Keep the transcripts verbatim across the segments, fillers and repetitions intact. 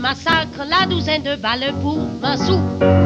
massacre la douzaine de balles pour vingt sous.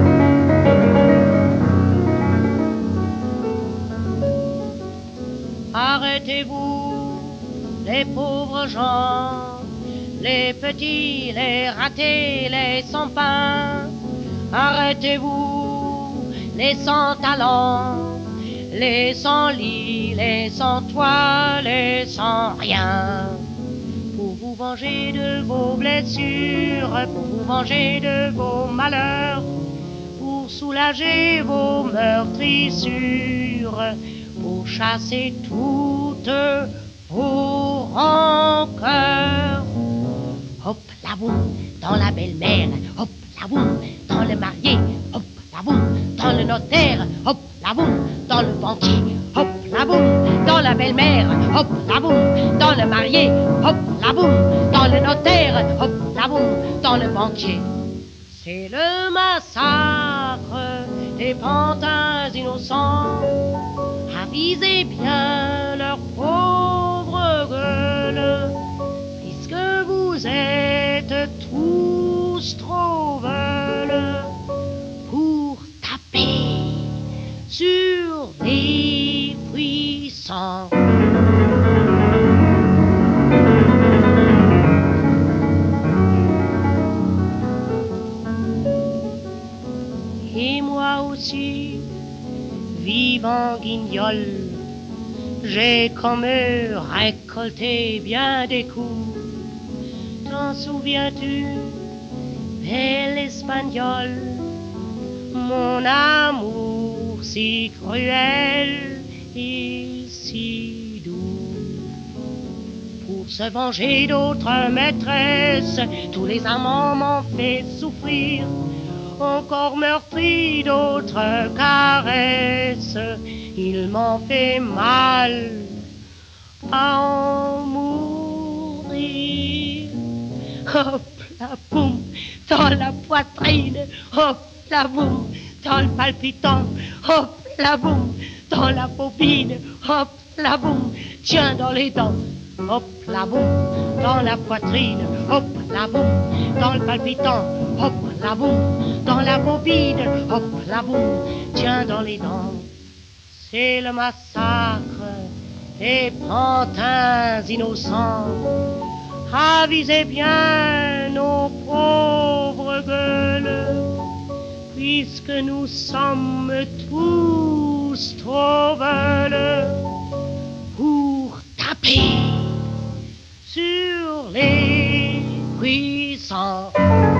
Arrêtez-vous, les pauvres gens, les petits, les ratés, les sans-pain. Arrêtez-vous, les sans-talents, les sans-lit, les sans-toit, les sans-rien. Pour vous venger de vos blessures, pour vous venger de vos malheurs, pour soulager vos meurtrissures, pour chasser toutes vos rancœurs. Hop la boum, dans la belle-mère, hop la boum, dans le marié, hop la boum, dans le notaire, hop la boum, dans le banquier, hop la boum, dans la belle-mère, hop la boum, dans le marié, hop la boum, dans le notaire, hop la boum, dans le banquier. C'est le massacre des pantins innocents. Avisez bien leurs pauvres gueules, puisque vous êtes tous trop veules pour taper sur les puissants. Et moi aussi, vivant guignol, j'ai comme eux récolté bien des coups. T'en souviens-tu, belle espagnole, mon amour si cruel et si doux? Pour se venger d'autres maîtresses, tous les amants m'ont fait souffrir. Encore meurtri d'autres caresses, ils m'ont fait mal à en mourir. Hop la boum, dans la poitrine, hop la boum, dans le palpitant, hop la boum, dans la bobine, hop la boum, tiens dans les dents, hop la boum, dans la poitrine, hop la boum, dans le palpitant, hop la boum, dans la bobine, hop la boum, tiens dans les dents. C'est le massacre des pantins innocents. Avisez bien nos pauvres gueules, puisque nous sommes tous trop veules pour taper sur les puissants.